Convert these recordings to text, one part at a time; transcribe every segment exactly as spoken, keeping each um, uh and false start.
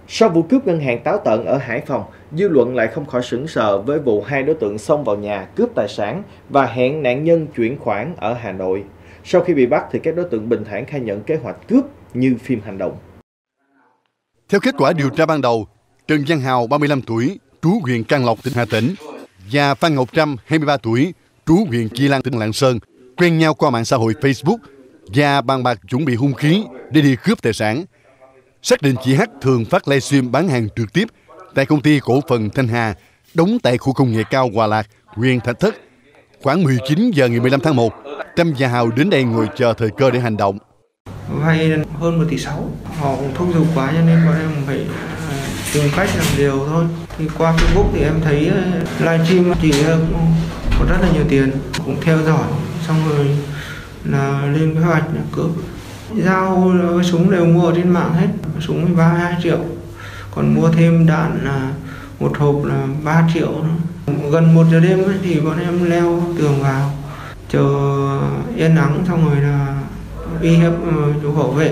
Sau vụ cướp ngân hàng táo tợn ở Hải Phòng, dư luận lại không khỏi sửng sờ với vụ hai đối tượng xông vào nhà cướp tài sản và hẹn nạn nhân chuyển khoản ở Hà Nội. Sau khi bị bắt thì các đối tượng bình thản khai nhận kế hoạch cướp như phim hành động. Theo kết quả điều tra ban đầu, Trần Văn Hào, ba mươi lăm tuổi, trú huyện Can Lộc, tỉnh Hà Tĩnh, và Phan Ngọc Trâm, hai mươi ba tuổi, trú huyện Chi Lăng, tỉnh Lạng Sơn, quen nhau qua mạng xã hội Facebook và bàn bạc chuẩn bị hung khí để đi cướp tài sản. Xác định chị H thường phát livestream bán hàng trực tiếp tại công ty cổ phần Thanh Hà, đóng tại khu công nghệ cao Hòa Lạc, huyện Thạch Thất. Khoảng mười chín giờ ngày mười lăm tháng một, Trâm và Hào đến đây ngồi chờ thời cơ để hành động. Vay hơn một tỷ sáu, họ cũng thúc giục quá cho nên bọn em phải tìm cách làm điều thôi. Thì qua Facebook thì em thấy livestream chỉ có rất là nhiều tiền, cũng theo dõi, xong rồi là lên kế hoạch là cướp. Dao súng đều mua trên mạng hết, súng ba mươi hai triệu, còn mua thêm đạn là một hộp là ba triệu. Gần một giờ đêm ấy, thì bọn em leo tường vào, chờ yên nắng xong rồi là uy hiếp chủ bảo vệ,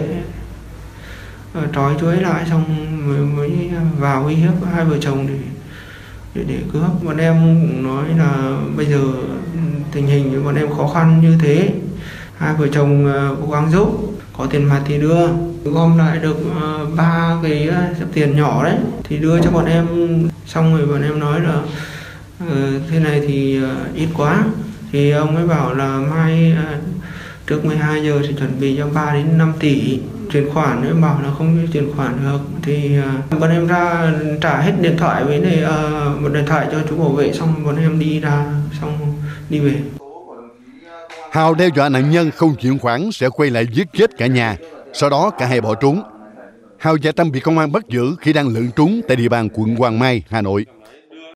trói chuối lại xong mới, mới vào uy hiếp hai vợ chồng để để, để cướp. Bọn em cũng nói là bây giờ tình hình của bọn em khó khăn như thế, hai vợ chồng cố gắng giúp, có tiền mặt thì đưa, gom lại được ba uh, cái uh, tiền nhỏ đấy thì đưa cho bọn em. Xong rồi bọn em nói là uh, thế này thì uh, ít quá, thì ông ấy bảo là mai uh, trước mười hai giờ thì chuẩn bị cho ba đến năm tỷ chuyển khoản. Em bảo là không chuyển khoản được thì uh, bọn em ra trả hết điện thoại với này uh, một điện thoại cho chú bảo vệ, xong bọn em đi ra xong đi về. Hào đe dọa nạn nhân không chuyển khoản sẽ quay lại giết chết cả nhà. Sau đó cả hai bỏ trốn. Hào và Trâm bị công an bắt giữ khi đang lẩn trốn tại địa bàn quận Hoàng Mai, Hà Nội.